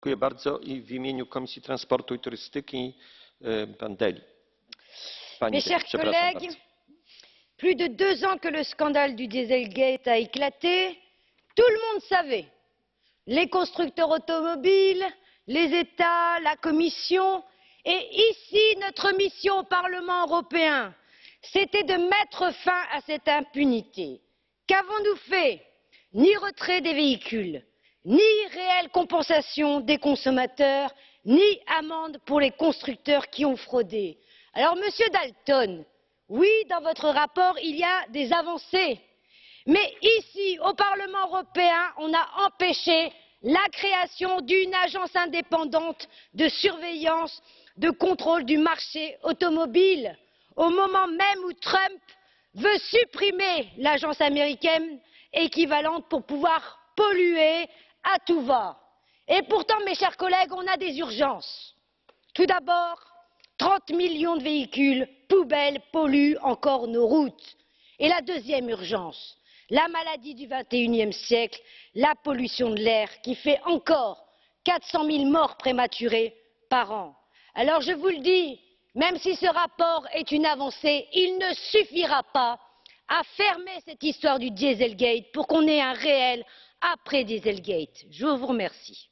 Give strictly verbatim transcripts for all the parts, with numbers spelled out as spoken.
Dziękuję bardzo. I w imieniu Komisji Transportu i Turystyki pan Deli. Pani Mes Deli, chers przepraszam collègues, bardzo. plus de deux ans que le scandale du Dieselgate a éclaté, tout le monde savait. Les constructeurs automobiles, les États, la Commission. Et ici, notre mission au Parlement européen, c'était de mettre fin à cette impunité. Qu'avons-nous fait? Ni retrait des véhicules, ni réelle compensation des consommateurs, ni amende pour les constructeurs qui ont fraudé. Alors, Monsieur Dalton, oui, dans votre rapport, il y a des avancées. Mais ici, au Parlement européen, on a empêché la création d'une agence indépendante de surveillance, de contrôle du marché automobile, au moment même où Trump veut supprimer l'agence américaine équivalente pour pouvoir polluer à tout va. Et pourtant, mes chers collègues, on a des urgences. Tout d'abord, trente millions de véhicules poubelles polluent encore nos routes. Et la deuxième urgence, la maladie du vingt et unième siècle, la pollution de l'air qui fait encore quatre cent mille morts prématurées par an. Alors je vous le dis, même si ce rapport est une avancée, il ne suffira pas à fermer cette histoire du Dieselgate pour qu'on ait un réel après Dieselgate. Je vous remercie.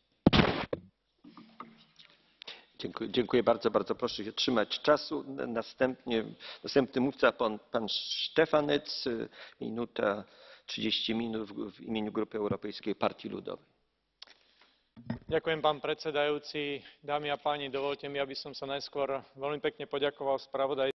Dziękuję, dziękuję bardzo, bardzo proszę się trzymać czasu. Następnie, następny mówca pan, pan Štefanec, minuta trzydzieści minut w, w imieniu Grupy Europejskiej Partii Ludowej. Ďakujem, pán predsedajúci. Dámy a páni, dovoľte mi, aby som sa najskôr veľmi pekne poďakoval spravodajcovi